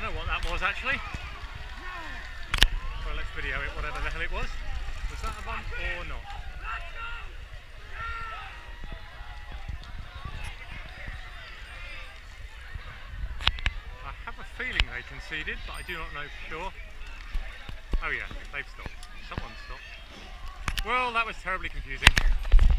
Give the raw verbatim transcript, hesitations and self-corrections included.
don't know what that was actually. Well, let's video it, whatever the hell it was. Was that a bump or not? I have a feeling they conceded, but I do not know for sure. Oh yeah, they've stopped. Someone stopped. Well, that was terribly confusing.